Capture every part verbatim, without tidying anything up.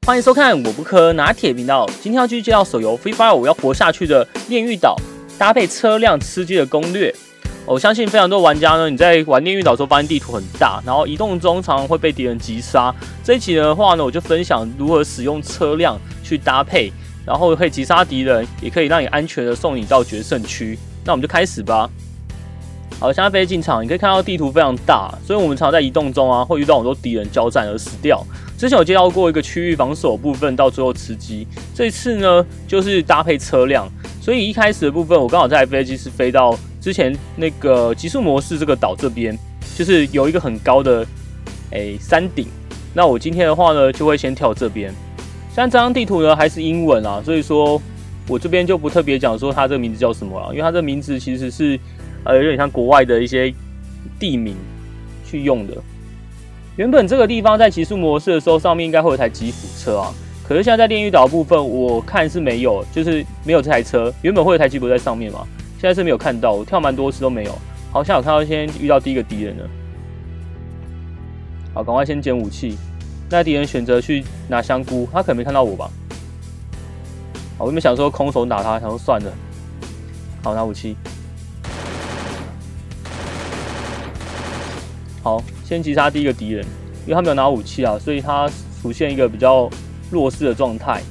欢迎收看我不科拿铁频道。今天要继续介绍手游《Free Fire》我要活下去的炼狱岛搭配车辆吃鸡的攻略。我相信非常多玩家呢，你在玩炼狱岛的时候发现地图很大，然后移动中常常会被敌人击杀。这一集的话呢，我就分享如何使用车辆去搭配，然后可以击杀敌人，也可以让你安全的送你到决胜区。那我们就开始吧。好，现在飞进场，你可以看到地图非常大，所以我们常在移动中啊，会遇到很多敌人交战而死掉。之前有介绍过一个区域防守部分，到最后吃鸡。这一次呢，就是搭配车辆，所以一开始的部分，我刚好这台飞机是飞到之前那个极速模式这个岛这边，就是有一个很高的诶山顶。那我今天的话呢，就会先跳这边。像这张地图呢，还是英文啊，所以说我这边就不特别讲说它这个名字叫什么了，因为它这个名字其实是呃有点像国外的一些地名去用的。原本这个地方在极速模式的时候，上面应该会有台吉普车啊，可是现在在炼狱岛的部分，我看是没有，就是没有这台车。原本会有台吉普在上面嘛，现在是没有看到，我跳蛮多次都没有。好，现在有看到先遇到第一个敌人了。好，赶快先捡武器。那敌人选择去拿香菇，他可能没看到我吧？好，我原本想说空手打他，想说算了。好，拿武器。好，先击杀第一个敌人，因为他没有拿武器啊，所以他出现一个比较弱势的状态。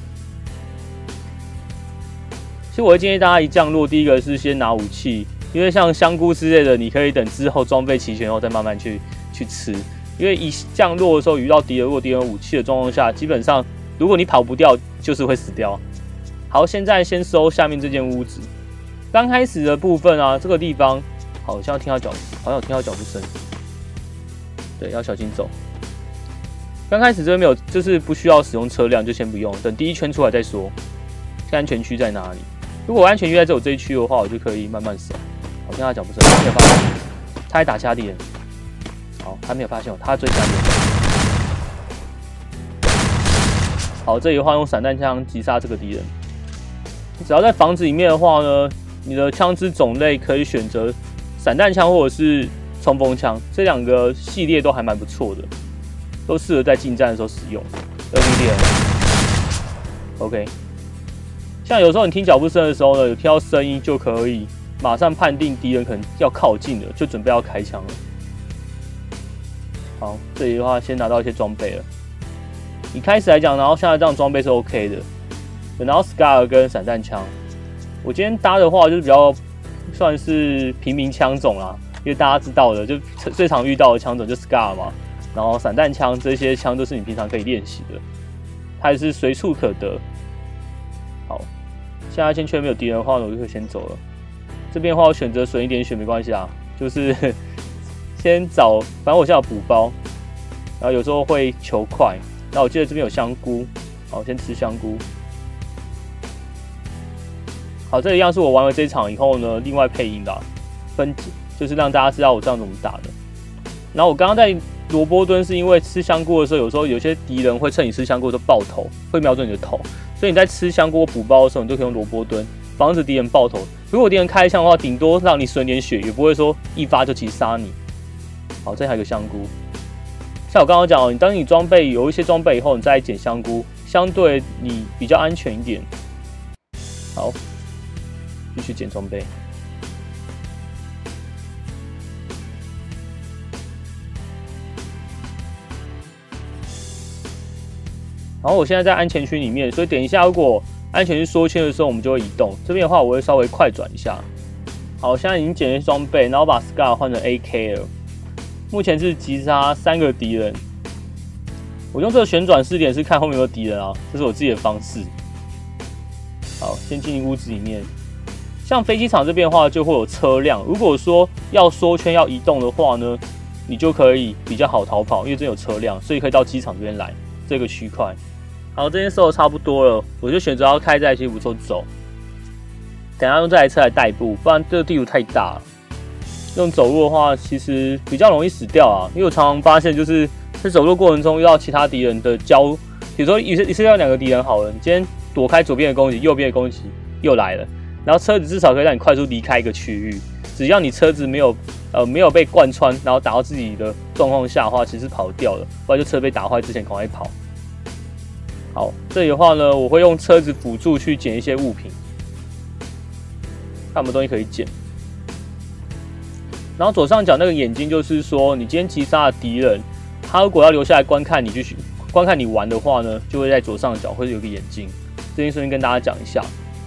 其实我会建议大家一降落，第一个是先拿武器，因为像香菇之类的，你可以等之后装备齐全后再慢慢去去吃。因为一降落的时候遇到敌人，如果敌人有武器的状况下，基本上如果你跑不掉，就是会死掉。好，现在先收下面这间屋子。刚开始的部分啊，这个地方好像听到脚，好像有听到脚步声。对，要小心走。刚开始这边没有，就是不需要使用车辆，就先不用，等第一圈出来再说。看安全区在哪里？如果我安全区在只有这一区的话，我就可以慢慢守。好，听他脚步声，他没有发现，他还打其他敌人。好，他没有发现我，他追其他敌人。好，这里的话用散弹枪击杀这个敌人。只要在房子里面的话呢，你的枪支种类可以选择散弹枪或者是冲锋枪，这两个系列都还蛮不错的，都适合在近战的时候使用。二 V 敌人 ，OK。像有时候你听脚步声的时候呢，有听到声音就可以马上判定敌人可能要靠近了，就准备要开枪了。好，这里的话先拿到一些装备了。一开始来讲，然后现在这样装备是 OK 的。有拿到 Scar 跟散弹枪。我今天搭的话就是比较算是平民枪种啦。因为大家知道的，就最常遇到的枪种就 Scar 嘛，然后散弹枪这些枪都是你平常可以练习的，它也是随处可得。好，现在先确认没有敌人的话呢，我就会先走了。这边的话，我选择损一点血没关系啊，就是先找，反正我现在有补包，然后有时候会求快。那我记得这边有香菇，好，先吃香菇。好，这一样是我玩了这一场以后呢，另外配音的、啊、分解。就是让大家知道我这样怎么打的。然后我刚刚在萝卜蹲是因为吃香菇的时候，有时候有些敌人会趁你吃香菇的时候爆头，会瞄准你的头，所以你在吃香菇补包的时候，你就可以用萝卜蹲防止敌人爆头。如果敌人开枪的话，顶多让你损点血，也不会说一发就击杀你。好，这还有个香菇。像我刚刚讲，你当你装备有一些装备以后，你再捡香菇，相对你比较安全一点。好，继续捡装备。然后我现在在安全区里面，所以等一下如果安全区缩圈的时候，我们就会移动。这边的话，我会稍微快转一下。好，现在已经捡了装备，然后把 Scar 换成 A K 了。目前是击杀三个敌人。我用这个旋转视点是看后面有没有敌人啊，这是我自己的方式。好，先进入屋子里面。像飞机场这边的话，就会有车辆。如果说要缩圈要移动的话呢，你就可以比较好逃跑，因为这有车辆，所以可以到机场这边来这个区块。好，这边收的差不多了，我就选择要开这台吉普车走。等一下用这台车来代步，不然这个地图太大了。用走路的话，其实比较容易死掉啊。因为我常常发现，就是在走路过程中遇到其他敌人的交，比如说一次一次要两个敌人好了，你今天躲开左边的攻击，右边的攻击又来了，然后车子至少可以让你快速离开一个区域。只要你车子没有呃没有被贯穿，然后打到自己的状况下的话，其实跑掉了，不然就车被打坏之前赶快跑。 好，这里的话呢，我会用车子辅助去捡一些物品，看有没有东西可以捡。然后左上角那个眼睛就是说，你今天击杀的敌人，他如果要留下来观看你继续观看你玩的话呢，就会在左上角会有个眼睛。这边顺便跟大家讲一下。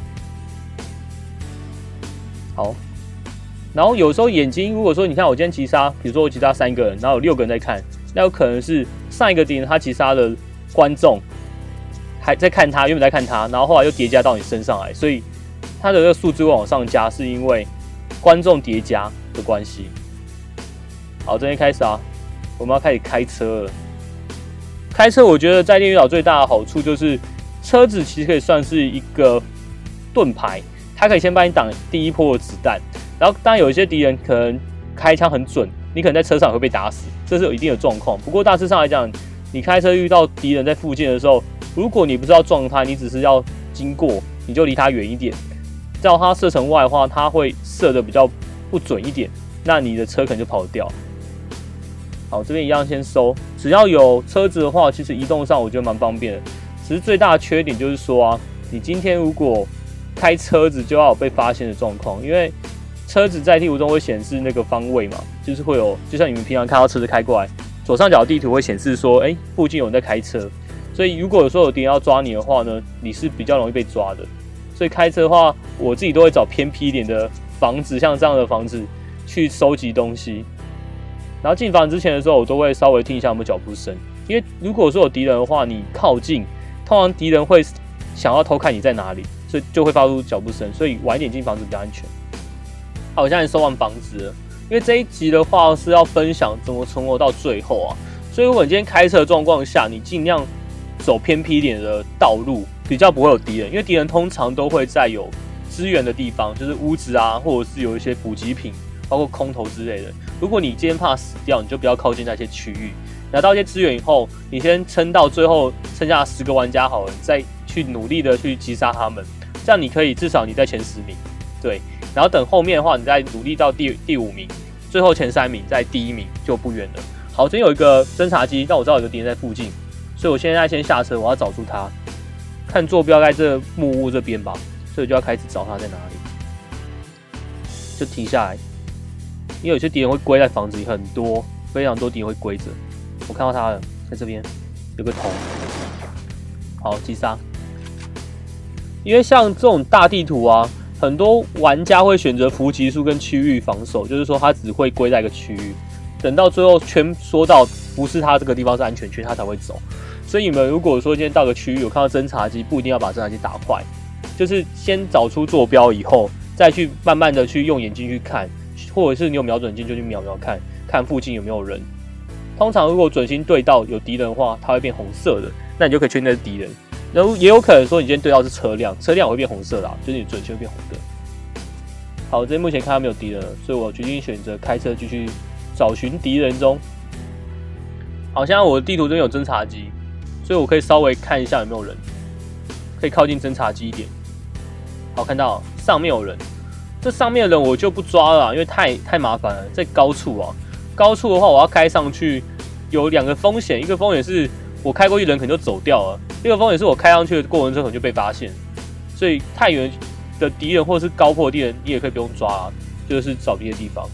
好，然后有时候眼睛，如果说你看我今天击杀，比如说我击杀三个人，然后有六个人在看，那有可能是上一个敌人他击杀的观众还在看他，原本在看他，然后后来又叠加到你身上来，所以他的这个数字会往上加，是因为观众叠加的关系。好，这边开始啊，我们要开始开车了。开车我觉得在炼狱岛最大的好处就是，车子其实可以算是一个盾牌，它可以先帮你挡第一波的子弹。然后当然有一些敌人可能开枪很准，你可能在车上会被打死，这是有一定的状况。不过大致上来讲，你开车遇到敌人在附近的时候，如果你不是要撞他，你只是要经过，你就离他远一点。照他射程外的话，他会射的比较不准一点，那你的车可能就跑得掉。好，这边一样先收。只要有车子的话，其实移动上我觉得蛮方便的。只是最大的缺点就是说啊，你今天如果开车子就要有被发现的状况，因为车子在地图中会显示那个方位嘛，就是会有，就像你们平常看到车子开过来，左上角的地图会显示说，哎、欸，附近有人在开车。所以如果有时候有敌人要抓你的话呢，你是比较容易被抓的。所以开车的话，我自己都会找偏僻一点的房子，像这样的房子去收集东西。然后进房之前的时候，我都会稍微听一下有没有脚步声，因为如果说有敌人的话，你靠近，通常敌人会想要偷看你在哪里，所以就会发出脚步声，所以晚一点进房子比较安全。好，我现在收完房子了，因为这一集的话是要分享怎么存活到最后啊，所以如果你今天开车的状况下，你尽量走偏僻一点的道路，比较不会有敌人，因为敌人通常都会在有资源的地方，就是屋子啊，或者是有一些补给品，包括空投之类的。如果你今天怕死掉，你就不要靠近那些区域。拿到一些资源以后，你先撑到最后剩下十个玩家好了，你再去努力的去击杀他们，这样你可以至少你在前十名，对。然后等后面的话，你再努力到第第五名，最后前三名在第一名就不远了。好，这边有一个侦察机，但我知道有个敌人在附近，所以我现在先下车，我要找出他。看坐标在这木屋这边吧，所以就要开始找他在哪里，就停下来。因为有些敌人会归在房子里，很多非常多敌人会归着。我看到他了，在这边有个头，好击杀。因为像这种大地图啊，很多玩家会选择伏击术跟区域防守，就是说他只会归在一个区域，等到最后圈缩到不是他这个地方是安全区，他才会走。所以你们如果说今天到个区域有看到侦察机，不一定要把侦察机打坏，就是先找出坐标以后，再去慢慢的去用眼睛去看，或者是你有瞄准镜就去瞄瞄看，看附近有没有人。通常如果准心对到有敌人的话，它会变红色的，那你就可以确定那是敌人。然后也有可能说你今天对到是车辆，车辆会变红色的、啊，就是你准心会变红的。好，这边目前看到没有敌人了，所以我决定选择开车继续找寻敌人中。好，现在我的地图这边有侦察机，所以我可以稍微看一下有没有人，可以靠近侦察机一点。好，看到上面有人，这上面的人我就不抓了、啊，因为太太麻烦了，在高处啊。高处的话，我要开上去，有两个风险，一个风险是我开过去人可能就走掉了，一个风险是我开上去的过程中可能就被发现，所以太远的敌人或者是高迫的敌人，你也可以不用抓、啊，就是找别的地方。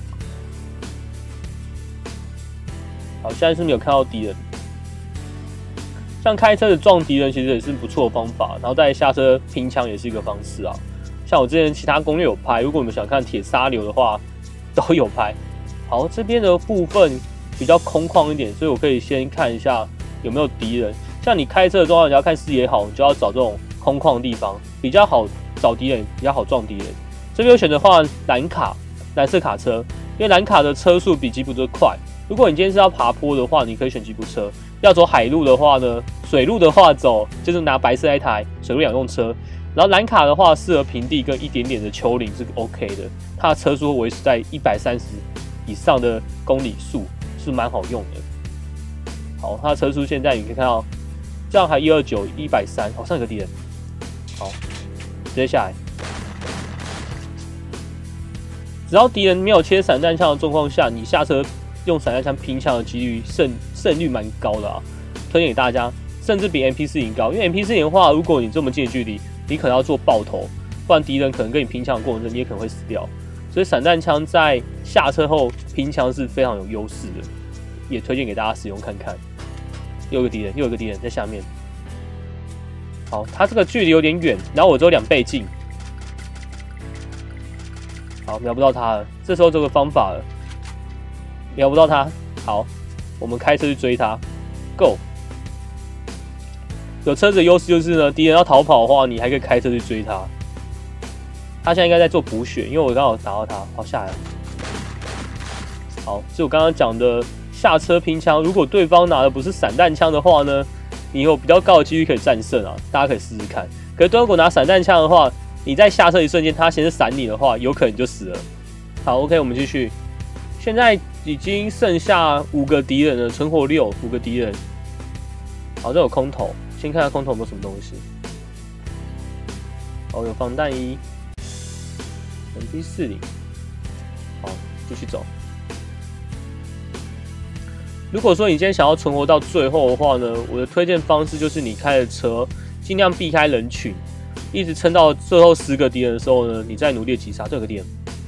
好，现在是没有看到敌人，像开车的撞敌人其实也是不错的方法，然后再下车拼枪也是一个方式啊。像我之前其他攻略有拍，如果你们想看铁沙流的话，都有拍。好，这边的部分比较空旷一点，所以我可以先看一下有没有敌人。像你开车的状况，你要看视野好，你就要找这种空旷的地方，比较好找敌人，比较好撞敌人。这边有选择换蓝卡，蓝色卡车，因为蓝卡的车速比吉普车快。如果你今天是要爬坡的话，你可以选吉普车；要走海路的话呢，水路的话走就是拿白色那一台水路两用车。然后蓝卡的话，适合平地跟一点点的丘陵是 OK 的，它的车速会维持在一百三十以上的公里数，是蛮好用的。好，它的车速现在你可以看到，这样还一二九、一百三，好，上一个敌人。好，直接下来。只要敌人没有切散弹枪的状况下，你下车用散弹枪拼枪的几率胜胜率蛮高的啊，推荐给大家。 甚至比 M P 四零高。因为 M P 四零的话，如果你这么近的距离，你可能要做爆头，不然敌人可能跟你拼枪的过程中，你也可能会死掉。所以散弹枪在下车后拼枪是非常有优势的，也推荐给大家使用看看。又有一个敌人，又有一个敌人在下面。好，他这个距离有点远，然后我只有两倍镜。好，瞄不到他了。这时候这个方法了，瞄不到他。好，我们开车去追他 ，Go。有车子的优势就是呢，敌人要逃跑的话，你还可以开车去追他。他现在应该在做补血，因为我刚好打到他，好下来了。好，是我刚刚讲的下车拼枪。如果对方拿的不是散弹枪的话呢，你有比较高的几率可以战胜啊，大家可以试试看。可是如果拿散弹枪的话，你在下车一瞬间，他先是闪你的话，有可能就死了。好 ，OK， 我们继续。现在已经剩下五个敌人了，存活六，五个敌人。好，这有空投，先看下空投有没有什么东西。哦，有防弹衣 ，M P 四零。好，继续走。如果说你今天想要存活到最后的话呢，我的推荐方式就是你开着车，尽量避开人群。一直撑到最后十个敌人的时候呢，你再努力击杀。这个敌人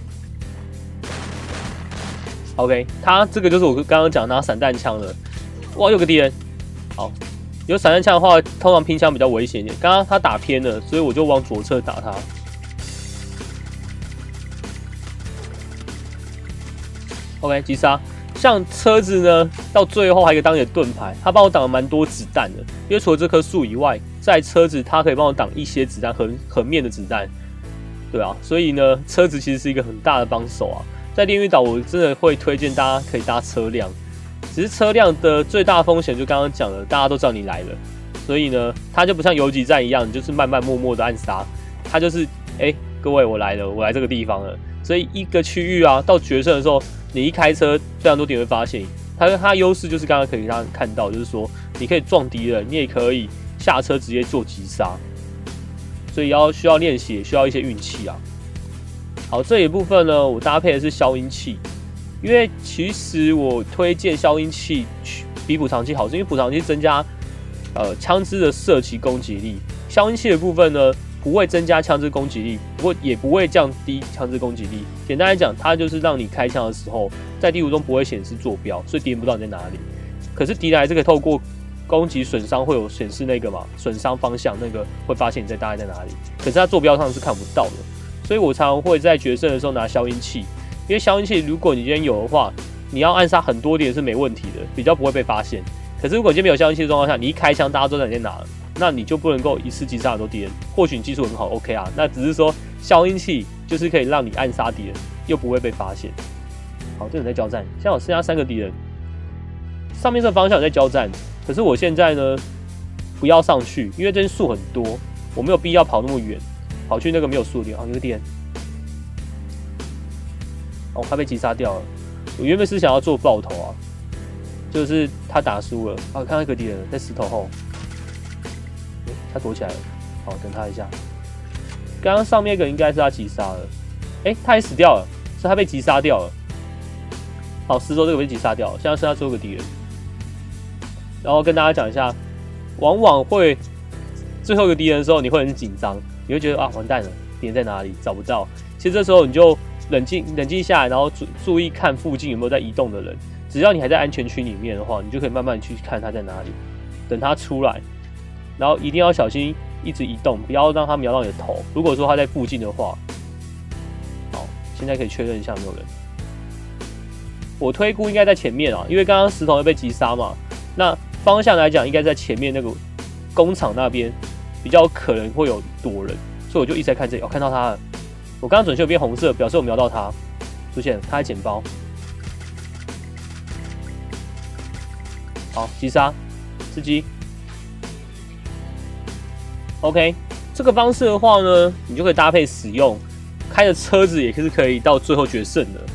，OK， 他这个就是我刚刚讲拿散弹枪的。哇，有个敌人，好，有散弹枪的话，通常拼枪比较危险一点。刚刚他打偏了，所以我就往左侧打他。OK， 击杀。像车子呢，到最后还可以当你的盾牌，他帮我挡了蛮多子弹的。因为除了这棵树以外，在车子它可以帮我挡一些子弹，横横面的子弹，对啊，所以呢，车子其实是一个很大的帮手啊。在炼狱岛，我真的会推荐大家可以搭车辆，只是车辆的最大风险就刚刚讲了，大家都知道你来了，所以呢，它就不像游击战一样，你就是慢慢默默的暗杀，它就是哎、欸，各位我来了，我来这个地方了，所以一个区域啊，到决胜的时候，你一开车，非常多敌人会发现，它它优势就是刚刚可以让人看到，就是说你可以撞敌人，你也可以下车直接做击杀，所以要需要练习，也需要一些运气啊。好，这一部分呢，我搭配的是消音器，因为其实我推荐消音器比补偿器好，是因为补偿器增加呃枪支的射击攻击力，消音器的部分呢不会增加枪支攻击力，不过也不会降低枪支攻击力。简单来讲，它就是让你开枪的时候，在地图中不会显示坐标，所以敌人不知道你在哪里。可是敌人还是可以透过攻击损伤会有显示那个嘛，损伤方向那个会发现你在大概在哪里，可是它坐标上是看不到的，所以我常常会在决胜的时候拿消音器，因为消音器如果你今天有的话，你要暗杀很多敌人是没问题的，比较不会被发现。可是如果你今天没有消音器的状况下，你一开枪大家都知道你在哪了，那你就不能够一次击杀很多敌人。或许你技术很好 ，OK 啊，那只是说消音器就是可以让你暗杀敌人，又不会被发现。好，这人在交战，现在我剩下三个敌人，上面这个方向有在交战。可是我现在呢，不要上去，因为这边树很多，我没有必要跑那么远，跑去那个没有树的地方。有个敌人，哦，他被击杀掉了。我原本是想要做爆头啊，就是他打输了。啊，看到一个敌人在石头后，欸、他躲起来了。好，等他一下。刚刚上面一个应该是他击杀了，哎、欸，他也死掉了，是他被击杀掉了。好，石头这个被击杀掉了，现在剩下最后一个敌人。然后跟大家讲一下，往往会最后一个敌人的时候，你会很紧张，你会觉得啊，完蛋了，敌人在哪里？找不到。其实这时候你就冷静冷静下来，然后注注意看附近有没有在移动的人。只要你还在安全区里面的话，你就可以慢慢去看他在哪里，等他出来，然后一定要小心，一直移动，不要让他瞄到你的头。如果说他在附近的话，好，现在可以确认一下有没有人。我推估应该在前面啊，因为刚刚石头被击杀嘛，那方向来讲应该在前面那个工厂那边比较可能会有躲人，所以我就一直在看这里。哦，看到他了，我刚刚准确有变红色，表示我瞄到他出现了，他在捡包。好，击杀，吃鸡。OK， 这个方式的话呢，你就可以搭配使用，开着车子也是可以到最后决胜的。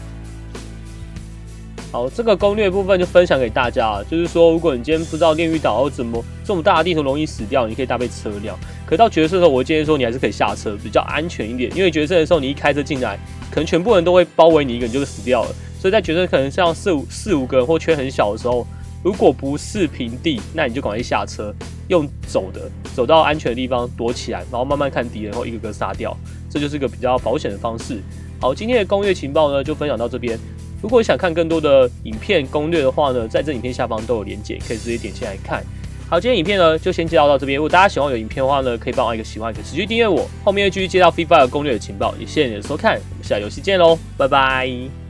好，这个攻略部分就分享给大家，就是说，如果你今天不知道炼狱岛怎么这么大的地图容易死掉，你可以搭配车辆。可到决胜的时候，我建议说你还是可以下车，比较安全一点。因为决胜的时候，你一开车进来，可能全部人都会包围你一个，你就会死掉了。所以在决胜可能像四五四五个人或圈很小的时候，如果不是平地，那你就赶快下车， 用走的，走到安全的地方躲起来，然后慢慢看敌人后一个个杀掉，这就是个比较保险的方式。好，今天的攻略情报呢就分享到这边。如果想看更多的影片攻略的话呢，在这影片下方都有连结，可以直接点进来看。好，今天影片呢就先介绍到这边。如果大家喜欢我的影片的话呢，可以帮我一个喜欢，可以持续订阅我，后面会继续介绍 Free Fire 攻略的情报。也谢谢你的收看，我们下游戏见喽，拜拜。